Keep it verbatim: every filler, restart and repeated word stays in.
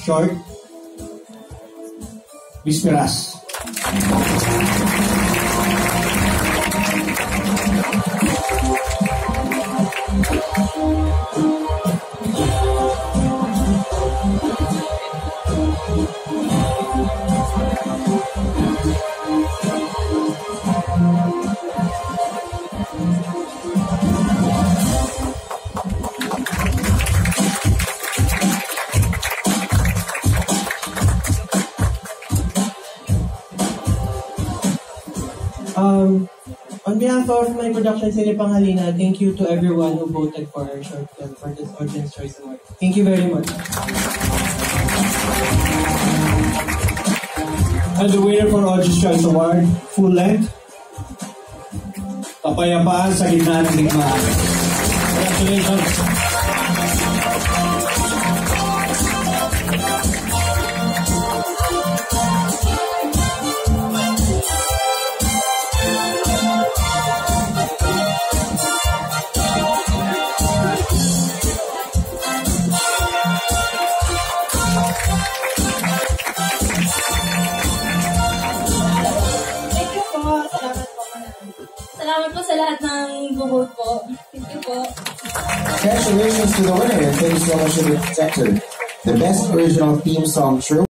short, Bisperas. Um, on behalf of my production, Sine Panghalina, thank you to everyone who voted for our short film for this Audience Choice Award. Thank you very much. And the winner for Audience Choice Award, full length, Kapayapaan sa Gitna ng Digmaan. Congratulations. Salamat po sa lahat ng buhod po. Thank you po. Congratulations to the winner. Thank you so much for the sector. The best original theme song, True.